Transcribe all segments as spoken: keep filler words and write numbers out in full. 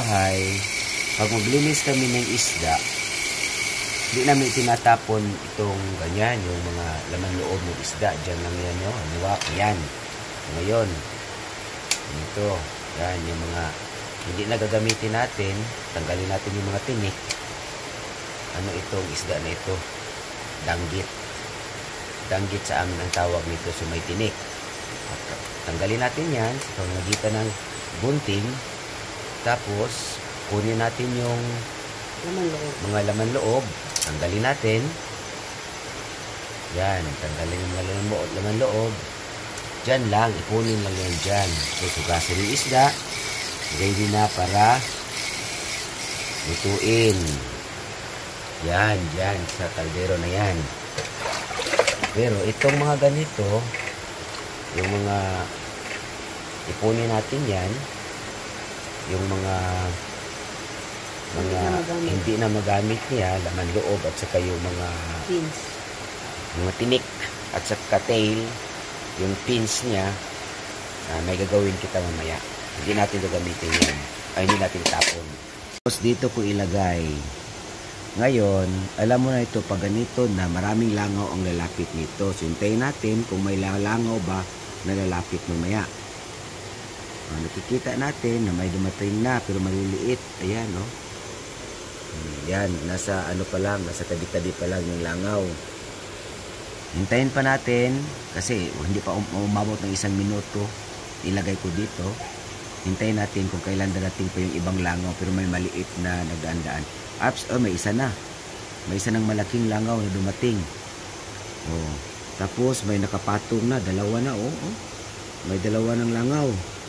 bahay, pag maglinis kami ng isda, hindi namin tinatapon itong ganyan, yung mga laman loob ng isda. Diyan lang yan, no? Anuwak, yan. Ngayon, ito, yan, yung mga hindi na gagamitin natin, tanggalin natin yung mga tinik. Ano itong isda na ito? Danggit. Danggit sa amin ang tawag nito, so may tinik. Tanggalin natin yan sa pamamagitan ng gunting. Tapos, kunin natin yung Laman loob. mga laman loob. Tanggalin natin. Yan, tanggalin yung mga laman loob. Laman loob. Diyan lang, ipunin lang yan dyan. So, sugasin yung isda. Ready na para lutuin. Yan, dyan, sa kaldero na yan. Pero, itong mga ganito, yung mga ipunin natin yan, yung mga mga hindi na magamit niya, laman loob at saka yung mga Pins. mga tinik at saka tail, yung pins niya, uh, may gagawin kita mamaya. Hindi natin gagamitin yan. Ay, hindi natin tapon. Tapos dito ko ilagay. Ngayon, alam mo na ito, pag ganito na maraming langaw ang lalapit nito. So, hintayin natin kung may langaw ba na lalapit mamaya. Uh, nakikita natin na may dumating na pero maliliit. Ayan, no? Yan, nasa ano pa lang, nasa tabi-tabi pa lang yung langaw. Hintayin pa natin kasi hindi pa umabot ng isang minuto. Ilagay ko dito. Hintayin natin kung kailan darating pa yung ibang langaw pero may maliit na nagdaan-daan. Ups, oh, may isa na. May isa ng malaking langaw na dumating. Oh, tapos may nakapatong na, dalawa na, oh, oh. May dalawa ng langaw.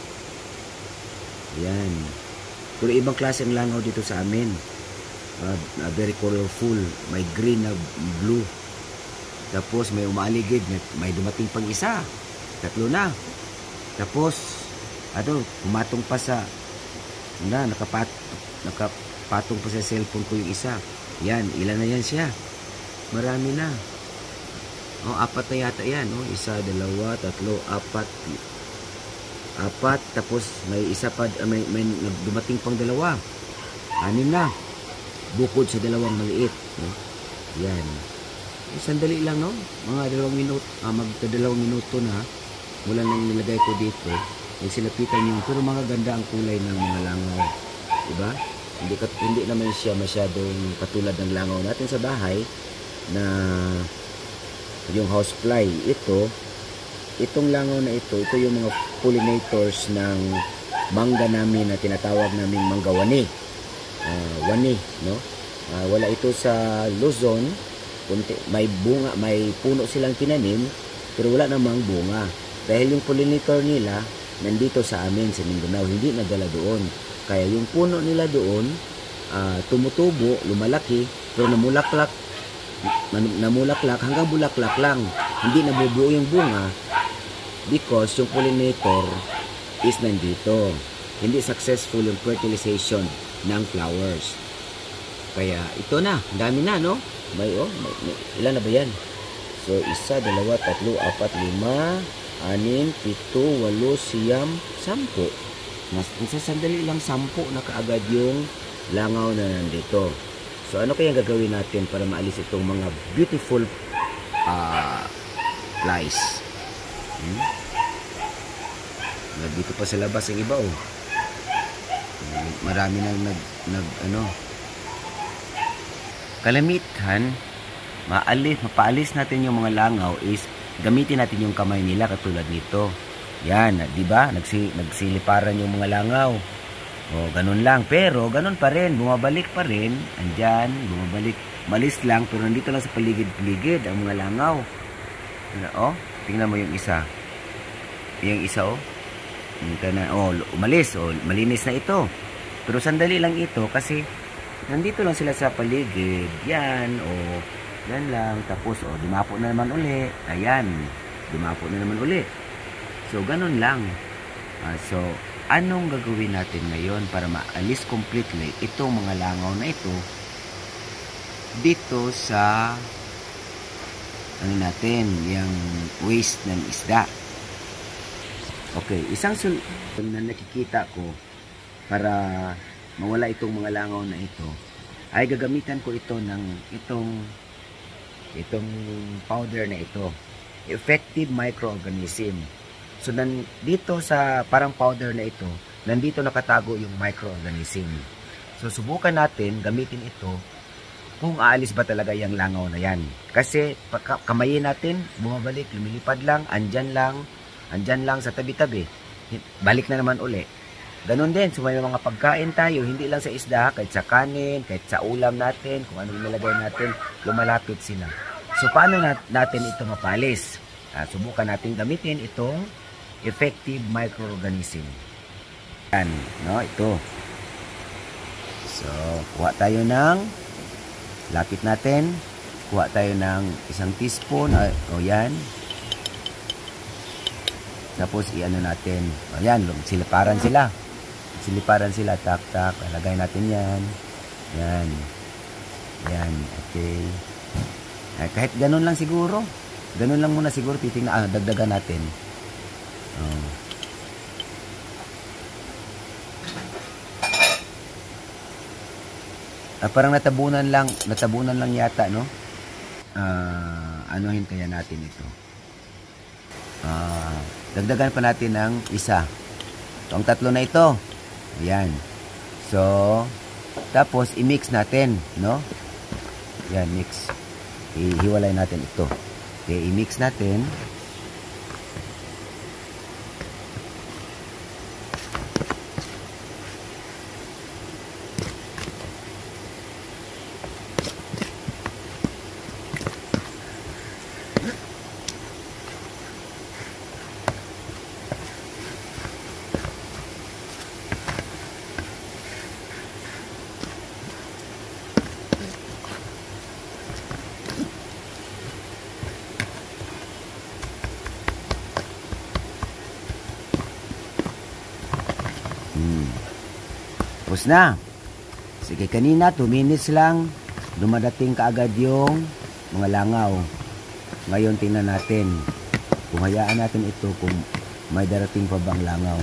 Yan. Pero ibang klase ng langaw dito sa amin. Uh, uh, very colorful. May green na blue. Tapos may umaaligid. May dumating pang isa. Tatlo na. Tapos, ano, pumatong pa sa, na, nakapat, nakapatong pa sa cellphone ko yung isa. Yan, ilan na yan siya? Marami na. Oh, apat na yata yan. Oh. Isa, dalawa, tatlo, apat. Apat. Tapos may isa pa, may, may dumating pang dalawa. Anim na. Bukod sa dalawang maliit. No? Yan. Sandali lang, no? Mga dalawang minuto, ah, magdadalawang minuto na mula nang nilagay ko dito. Nagsilapitan yung, pero mga ganda ang kulay ng mga langaw. Diba? Hindi, hindi naman siya masyadong katulad ng langaw natin sa bahay na yung housefly. Ito, itong langaw na ito, ito yung mga pollinators ng mangga namin na tinatawag naming mangga wani. Uh, wani, no? Uh, wala ito sa Luzon. Kunti, may bunga, may puno silang tinanim, pero wala namang bunga. Dahil yung pollinator nila nandito sa amin sa Mindanao, hindi nagdala doon. Kaya yung puno nila doon, uh, tumutubo, lumalaki, pero namulaklak, namulaklak hanggang bulaklak lang. Hindi nabubuo yung bunga because yung pollinator is nandito. Hindi successful yung fertilization ng flowers. Kaya ito na, dami na, no? May, oh, may, may, ilan na ba yan? So, isa, dalawa, tatlo, apat, lima, anim, pito, walo, siyam, sampu. Mas, sa sandali lang, sampu na kaagad yung langaw na nandito. So, ano kaya gagawin natin para maalis itong mga beautiful uh, flies? Hmm? Dito pa sa labas ang iba, oh. Marami nang nag, nag ano, kalamitan, maalis, mapaalis natin yung mga langaw is gamitin natin yung kamay nila katulad nito. Yan, di ba? Nagsi, nagsiliparan yung mga langaw. O, ganun lang. Pero, ganun pa rin. Bumabalik pa rin. Andyan, bumabalik. Malis lang, pero nandito lang sa paligid-paligid ang mga langaw. Ano, oh, tingnan mo yung isa. Yung isa, oh. Na, oh, umalis, oh, malinis na ito. Pero sandali lang ito kasi nandito lang sila sa paligid. Yan, oh, yan lang. Tapos, oh, dumapo na naman uli. Ayan, dumapo na naman uli. So, ganun lang. Uh, so, anong gagawin natin ngayon para maalis completely itong mga langaw na ito dito sa ano natin, yung waste ng isda. Okay, isang sul na nakikita ko para mawala itong mga langaw na ito, ay gagamitan ko ito ng itong itong powder na ito, effective microorganism. So nan, dito sa parang powder na ito, nandito nakatago yung microorganism. So subukan natin gamitin ito kung aalis ba talaga yung langaw na yan. Kasi kamayin natin, bumabalik, lumilipad lang, andyan lang, andyan lang sa tabi-tabi. Balik na naman uli. Ganon din, so may mga pagkain tayo, hindi lang sa isda, kahit sa kanin, kahit sa ulam natin, kung ano nilagay natin, lumalapit sila. So paano nat natin ito mapalis? Uh, subukan natin gamitin itong effective microorganism. Yan, no, ito. So, kuha tayo ng, lapit natin, kuha tayo ng isang teaspoon, o oh, yan. Tapos, i-ano natin, o oh, yan, siliparan sila. Siliparan sila, tak-tak, lagay natin yan. Yan. Yan, okay. Eh, kahit ganun lang siguro. Ganun lang muna siguro, titingnan, ah, dagdagan natin. Oh. Ah, parang natabunan lang, natabunan lang yata, no? Ah, anuhin kaya natin ito. Ah, dagdagan pa natin ng isa. So, ang tatlo na ito. Ayan. So, tapos i-mix natin, no? Yan, mix. Ihiwalay natin ito. Okay, i-mix natin. Hmm. Tapos na. Sige, kanina two minutes lang dumadating kaagad yung mga langaw. Ngayon tingnan natin kung hayaan natin ito kung may darating pa bang langaw.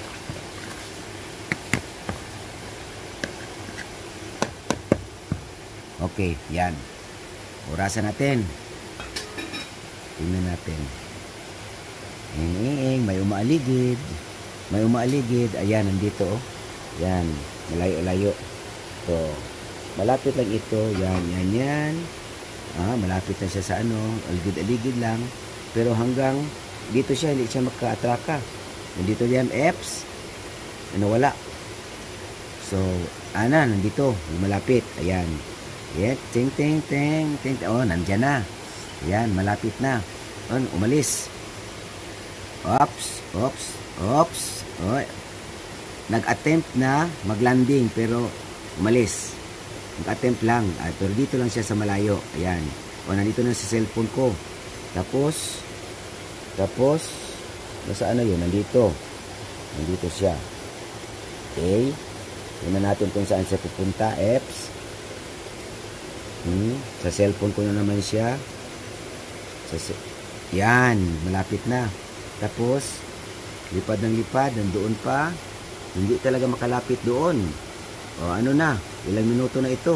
Okay, yan. Orasan natin. Tingnan natin. Ing-ing, may umaaligid. May umaaligid. Ayan, nandito. Oh. Yan. Malayo-layo. So, malapit lang ito. Yan, yan, yan. Ah, malapit na siya sa ano. Aligid-aligid lang. Pero hanggang dito siya, hindi siya magka-atraka. Nandito yan, F's. Ano, wala. So, ana, nandito. Malapit. Ayan. Yan. Ting, ting, ting, ting. Oh, nandyan na. Ayan, malapit na. Oh, umalis. Ops, ops, ops. Oh, nag-attempt na mag-landing pero umalis. Nag-attempt lang. Ah, pero dito lang siya sa malayo. Ayan. O, nandito na sa cellphone ko. Tapos, tapos, nasaan na yun? Nandito. Nandito siya. Okay. Tingnan natin kung saan siya pupunta. Apps. Hmm. Sa cellphone ko na naman siya. Sa yan. Malapit na. Tapos, lipad ng lipad. Nandoon pa. Hindi talaga makalapit doon. O, ano na? Ilang minuto na ito?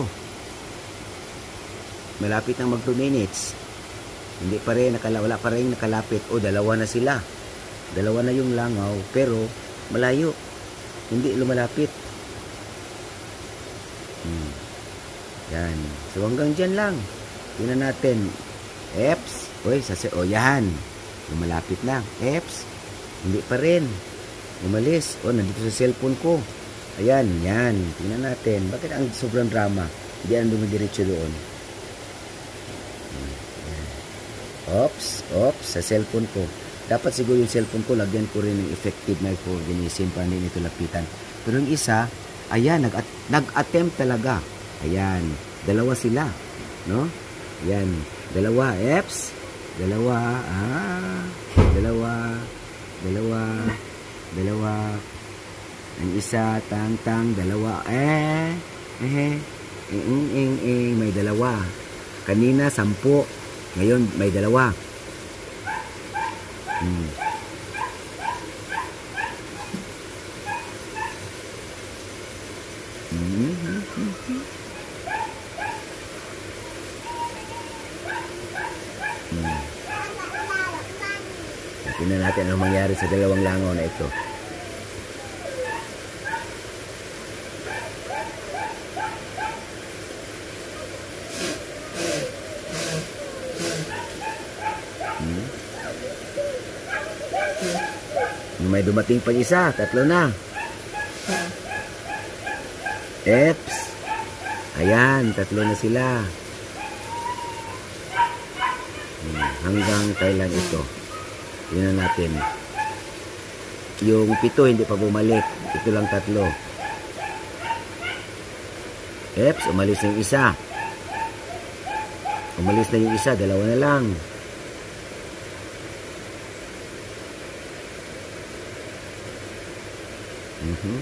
Malapit na mag two minutes. Hindi pa rin, nakala, wala pa rin nakalapit. O, dalawa na sila. Dalawa na yung langaw, pero malayo. Hindi lumalapit. Hmm. Yan. So, hanggang dyan lang. Tingnan natin. Eps. Uy, sasi, o, yan. Lumalapit na. Eps. Hindi pa rin. Umalis. O, nandito sa cellphone ko. Ayan, yan. Tingnan natin. Bakit ang sobrang drama? Hindi ang dumidiretso doon. Oops, oops, sa cellphone ko. Dapat siguro yung cellphone ko, lagyan ko rin ng effective microorganism para hindi nito lapitan. Pero yung isa, ayan, nag-attempt talaga. Ayan, dalawa sila. No? Ayan, dalawa. Eps. Dalawa. Ah, dalawa. Dalawa. Dalawa. Ang isa, tang-tang, dalawa. Eh, eh, ing, ing, ing, may dalawa. Kanina, sampu. Ngayon, may dalawa. Hmm. Mhm. Hmm. Tingnan natin anong mangyari sa dalawang langaw na ito. Hmm. May dumating pa isa, tatlo na. Eps. Ayan, tatlo na sila. Hmm, hanggang kailan ito? Tingnan natin. Yung pito hindi pa bumalik. Ito lang tatlo. Eps, umalis na yung isa. Umalis na yung isa, dalawa na lang. Mhm.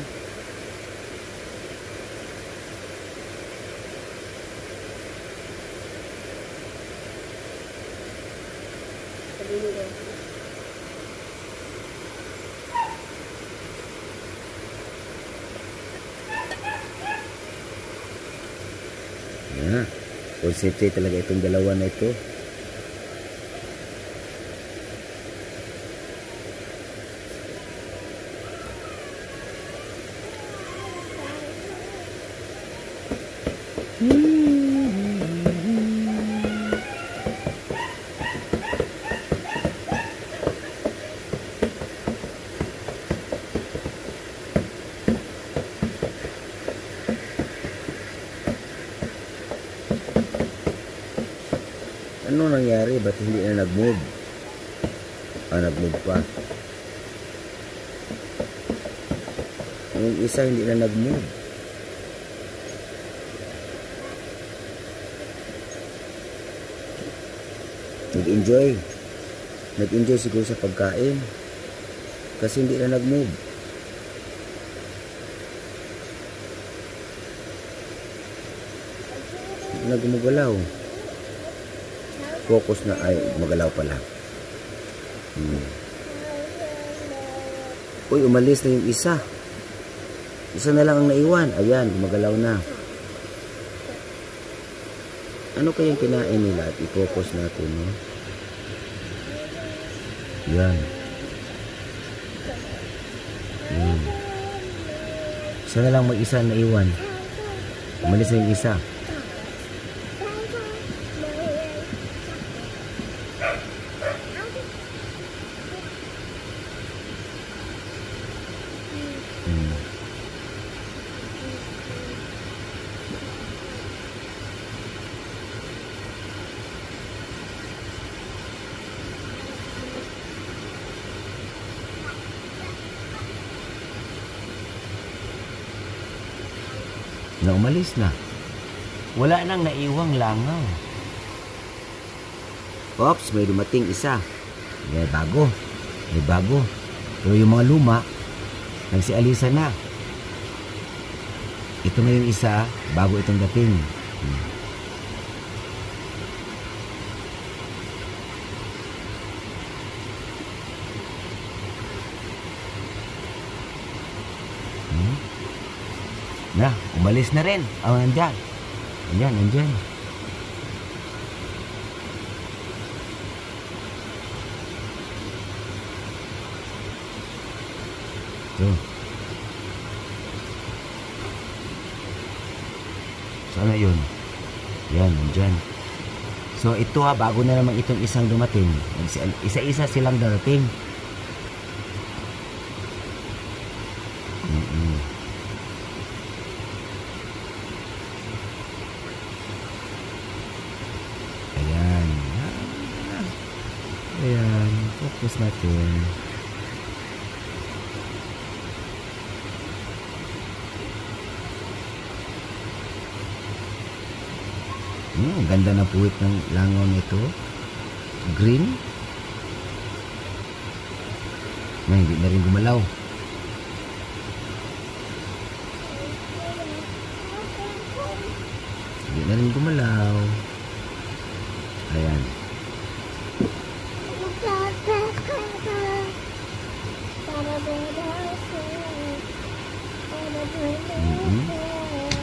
Yeah. Concentrate talaga itong dalawa na ito. Ano nangyari? Ba't hindi na nag-move? Ah, nag-move pa. Yung isa hindi na nag-move. Nag-enjoy. Nag-enjoy siguro sa pagkain. Kasi hindi na nag-move. Nagmugalaw. Focus na, ay magalaw pala. Hmm. Uy, umalis na yung isa. Isa na lang ang naiwan. Ayan, gumagalaw na. Ano kayang kinain nila at i-focus natin, no? Yan. Hmm. Isa na lang mag-isa naiwan. Umalis na yung isa. Na umalis na. Wala nang naiwang langaw. Ops, may dumating isa. May bago. May bago. Pero yung mga luma, nagsialisa na. Ito na yung isa, bago itong dating. Hmm. Hmm? Na, umalis na rin. Oh, nandyan. Nandyan, nandyan. So. Sana yun. Yan, nandyan. So, ito ha, bago na naman itong isang dumating. Isa-isa silang darating. Mm-mm. Ayan. Ayan. Focus natin. Hmm, ganda na puwit ng langaw nito. Green. Na, hindi na rin gumalaw. Hindi na rin gumalaw. Ayan. Mm-hmm.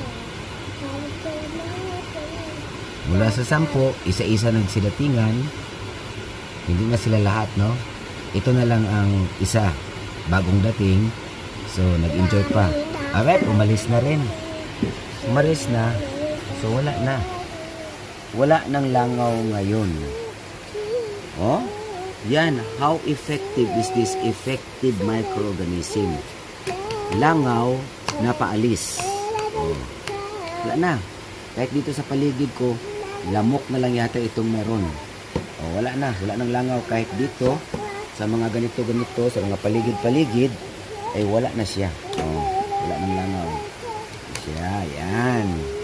Mula sa sampo, isa-isa nagsidatingan. Hindi na sila lahat, no? Ito na lang ang isa, bagong dating. So, nag-enjoy pa. Alright, umalis na rin. Umalis na. So, wala na. Wala nang langaw ngayon. Oh? Yan, how effective is this effective microorganism? Langaw na paalis. Oh. Wala na. Kahit dito sa paligid ko, lamok na lang yata itong meron. Oh, wala na. Wala nang langaw kahit dito. Sa mga ganito-ganito, sa mga paligid-paligid, ay wala na siya. Oh, wala nang langaw. Siya, yan.